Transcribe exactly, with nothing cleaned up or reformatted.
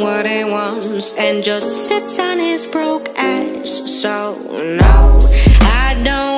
what he wants and just sits on his broke ass. So no, I don't